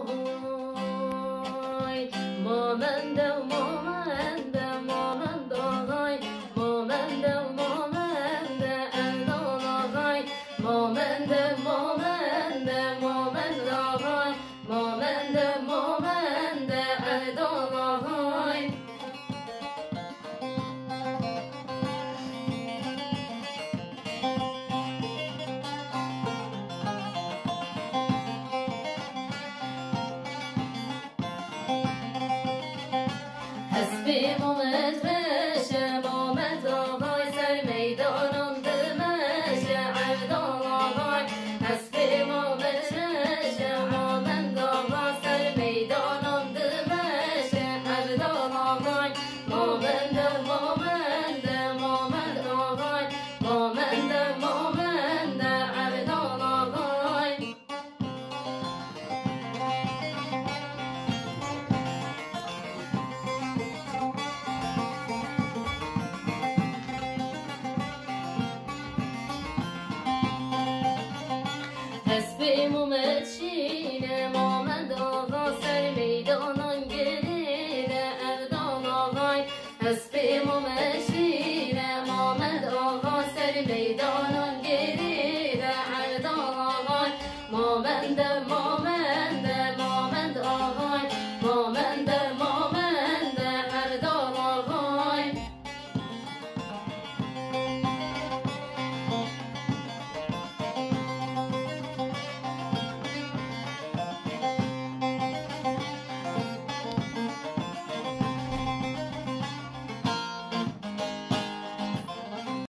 حسبي مومد ماشى مومد آقای سر میدانم دمشق عبد آقای حسبی مومد ماشى مومد آقای سر میدانم دمشق عبد آقای مومد مومد مومد آقای مومد مومد عبد آقای حسبی مومد شینه مومد آقا سر میدانان گریده اردان آقای حسبی مومد شینه مومد آقا سر میدانان گریده اردان آقای مومد